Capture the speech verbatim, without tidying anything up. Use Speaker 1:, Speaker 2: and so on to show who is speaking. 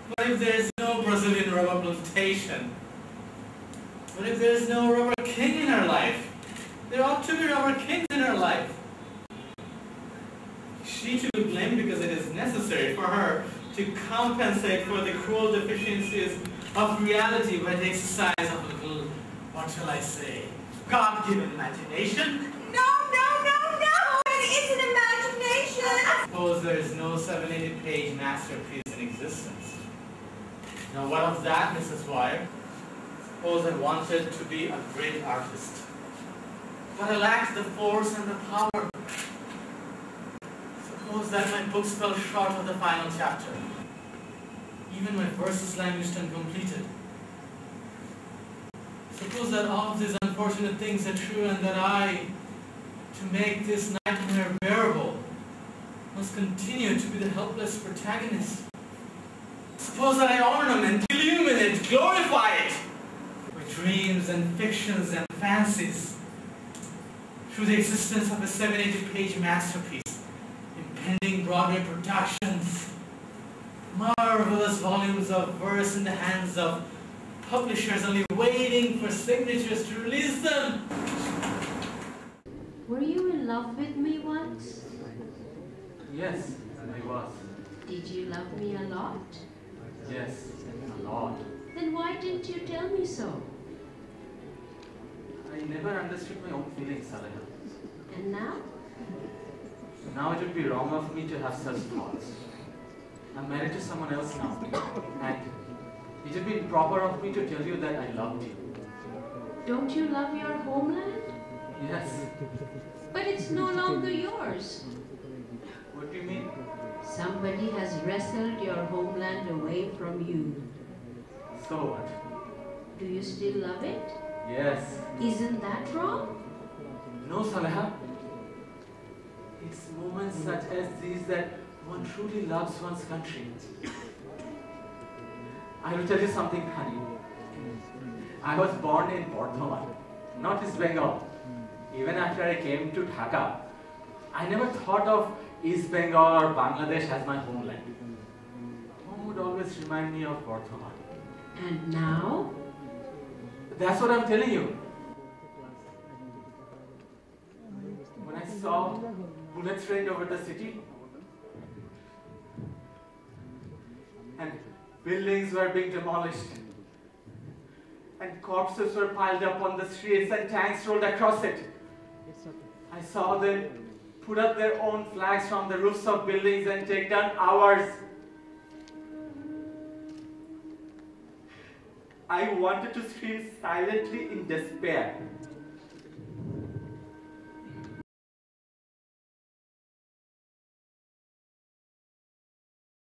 Speaker 1: What if there is no Brazilian rubber plantation? What if there is no rubber king in her life? There ought to be rubber kings in her life. She to be blamed because it is necessary for her to compensate for the cruel deficiencies of reality by the exercise of a little, what shall I say, God-given imagination.
Speaker 2: No, no, no, no! It isn't imagination!
Speaker 1: Suppose there is no seven hundred eighty page masterpiece in existence. Now what of that, Missus Wire? Suppose I wanted to be a great artist, but I lacked the force and the power. Suppose that my books fell short of the final chapter. Even my verses languished uncompleted. Suppose that all of these unfortunate things are true and that I, to make this nightmare bearable, must continue to be the helpless protagonist. Suppose that I ornament, illuminate, glorify it with dreams and fictions and fancies through the existence of a seven hundred eighty page masterpiece, impending Broadway productions, marvelous volumes of verse in the hands of publishers only waiting for signatures to release them.
Speaker 3: Were you in love with me once?
Speaker 1: Yes, I was.
Speaker 3: Did you love me a lot?
Speaker 1: Yes, a lot.
Speaker 3: Then why didn't you tell me so?
Speaker 1: I never understood my own feelings, Saleha.
Speaker 3: And now?
Speaker 1: Now it would be wrong of me to have such thoughts. I'm married to someone else now, and it would be improper of me to tell you that I loved you.
Speaker 3: Don't you love your homeland?
Speaker 1: Yes.
Speaker 3: But it's no longer yours.
Speaker 1: What do you mean?
Speaker 3: Somebody has wrestled your homeland away from you.
Speaker 1: So what?
Speaker 3: Do you still love it?
Speaker 1: Yes.
Speaker 3: Isn't that wrong?
Speaker 1: No, Saleha. It's moments such as these that one truly loves one's country. I will tell you something, honey. I was born in Bardhaman, not East Bengal. Even after I came to Dhaka, I never thought of East Bengal or Bangladesh as my homeland. Home would always remind me of Bardhaman.
Speaker 3: And now?
Speaker 1: That's what I'm telling you. When I saw bullets rained over the city, and buildings were being demolished, and corpses were piled up on the streets and tanks rolled across it, I saw them put up their own flags from the roofs of buildings and take down ours. I wanted to scream silently in despair.